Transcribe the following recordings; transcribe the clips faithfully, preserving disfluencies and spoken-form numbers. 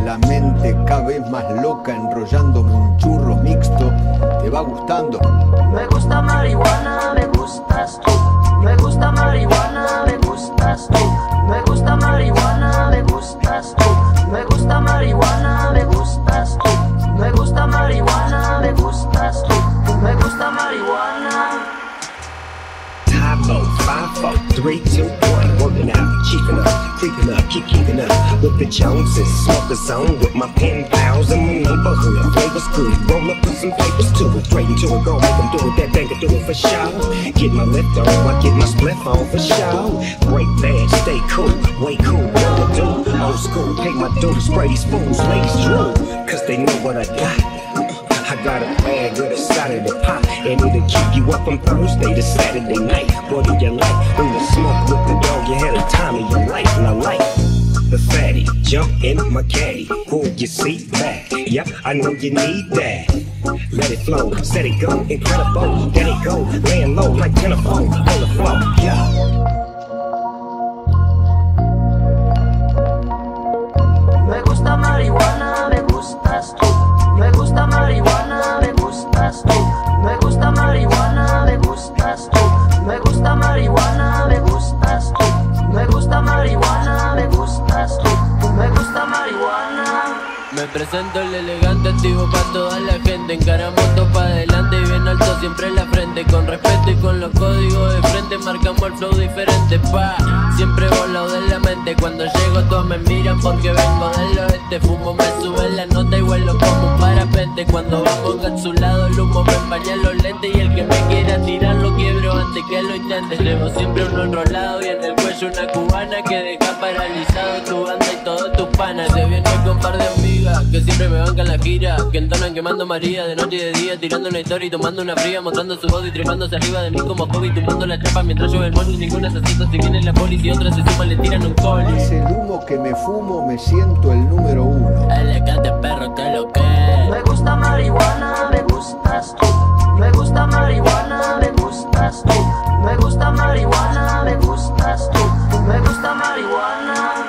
la mente cada vez más loca, enrollándome un churro mixto. ¿Te va gustando? Me gusta marihuana, me gustas tú. Me gusta marihuana, me gustas tú. Me gusta marihuana, me gustas tú. Me gusta marihuana, me gustas tú. Me gusta marihuana, me gustas tú. Me gusta marihuana. Low, five, four, three, two, one. Working out, keeping up, creeping up, keep keeping up with the Joneses. Smoke a zone with my pen pals in my neighborhood. Flavors good, roll up with some papers to it. Straight into it, go make them do it. That thing can do it for sure. Get my lift on, I get my spliff on for sure. Break bad, stay cool, way cool, what to do. Old school, pay my dues, spray these fools, ladies drool, cause they know what I got. I got a bag with a Saturday pop, and it'll keep you up from Thursday to Saturday night. What do you like? When you smoke with the dog, you had a time of your life, and I like the fatty. Jump in my caddy, pull your seat back. Yep, I know you need that. Let it flow, set it go, incredible. There it go, laying low like tenfold on the floor. Yeah. Me gusta marihuana, me gustas tú. Me gusta marihuana, me gustas tú. Me gusta marihuana, me gustas tú. Me gusta marihuana, me gustas tú. Me gusta marihuana, me gustas tú. Me gusta marihuana. Me presento el elegante, activo pa' toda la gente. Encaramoto pa' adelante y bien alto siempre en la frente. Con respeto y con los códigos de frente marcamos el flow diferente, pa. Siempre volado de la mente. Cuando llego todos me miran porque vengo del oeste. Fumo, me sube la nota y vuelo como un parapente. Cuando vamos encapsulado el humo me empaña los lentes. Y el que me quiera tirar lo quiebro antes que lo intente. Llevo siempre uno enrolado y en el cuello una cubana que deja paralizado tu banda y todos tus panas. Se viene con par de amigas que siempre me bancan la gira, que entonan quemando María de noche y de día, tirando una historia y tomando una fría, mostrando su voz y tremándose arriba de mí como hobby, tumbando la chapa mientras yo el money. Ninguna se asusta si viene la poli, si otra se suma le tiran un coli. Es el humo que me fumo, me siento el número uno. Elegante perro, que lo que Me gusta marihuana, me gustas tú. Me gusta marihuana, me gustas tú. Me gusta marihuana, me gustas tú. Me gusta marihuana.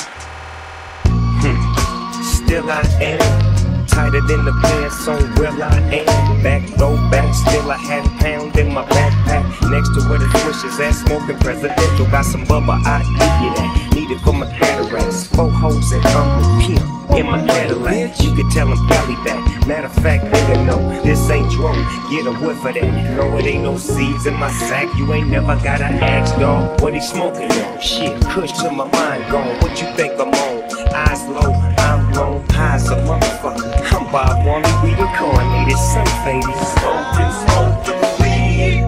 Still I am tighter than the pants on where I am. Back, go back, still I had a pound in my backpack. Next to where the swishes at, smoking presidential. Got some bubba, I eat that. Need it for my cataracts. Four hoes and Uncle Kim in my Cadillac. You can tell them belly back. Matter of fact, nigga, no, this ain't dro. Get a whiff of that. No, it ain't no seeds in my sack. You ain't never gotta ask, dog. What he smoking on? Shit, kush to my mind gone. What you think I'm on? Eyes low, I'm low, high as a motherfucker. I'm Bob Marley, we incarnated, some faded. Smoking, smoking weed.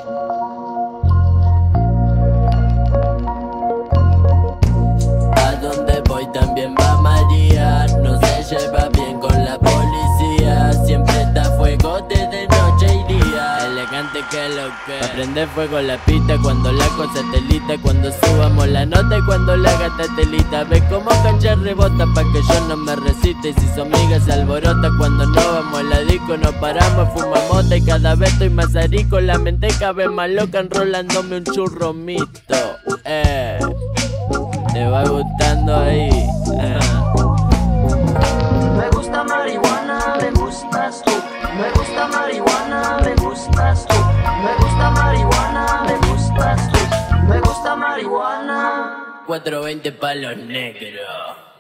A donde voy también va María. No se lleva bien con la policía. Siempre está a fuego desde noche y día. Elegante que lo que pa' prender fuego la pista cuando la cosa telita. Cuando subamos la nota y cuando la gata telita. Ves como cancha rebota pa' que yo no me resiste. Y si su amiga se alborota cuando no vamos a la disco. Nos paramos, fumamos mota y cada vez estoy más arico. La mente cada vez más loca enrolándome un churro mito. Eh, te va gustando ahí. Eh. Me gusta marihuana, me gustas tú. Me gusta marihuana, me gustas tú. Me gusta marihuana, me gustas tú. Me gusta marihuana. cuatrocientos veinte palos negros.